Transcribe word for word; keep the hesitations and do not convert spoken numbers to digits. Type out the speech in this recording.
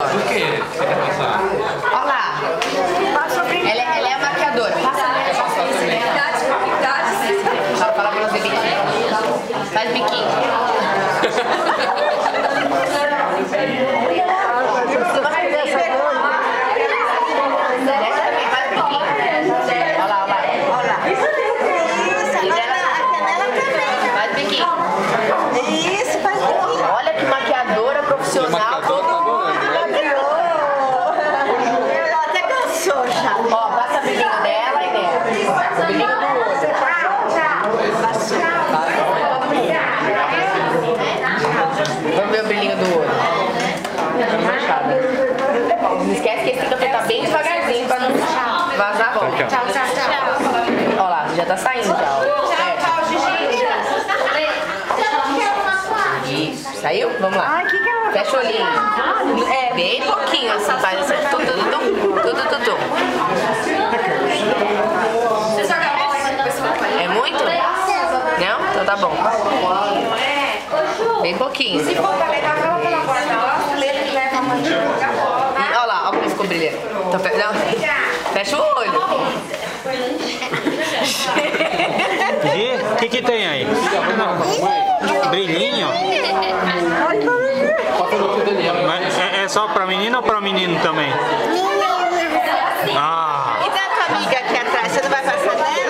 Por que você quer passar? Olha lá. Ela, é- ela é a maquiadora. Passa nela. Fala, fala pra você biquinho. Faz biquinho. Olha lá, olha lá. Olha lá. Faz biquinho. Isso, faz biquinho. Olha que maquiadora profissional. Até cansou já. Ó, passa o brilhinho dela e dela. O brilhinho do olho. Vamos ver o brilhinho do olho. Tá manchada. Não esquece que esse tem que apertar bem devagarzinho pra não vazar a bola. Tchau, tchau, tchau. Ó lá, já tá saindo já. Tchau, tchau, Gigi. Isso, saiu? Vamos lá. Ai, que que ela Fecha o olhinho. É, bem pouquinho assim, faz assim. Tudo, tudo, tudo, tudo, tudo. É muito? Não? Então tá bom. Bem pouquinho. Se for pra levar ela pela porta, ó, ele leva a mantinha pra fora. E olha lá, olha como ficou brilhando. Então, fe... Não. Fecha o olho. Gi, o que que tem aí? Brilhinho? Mas é, é só pra menina ou pra menino também? Ah! E da tua amiga aqui atrás, você não vai passar nela?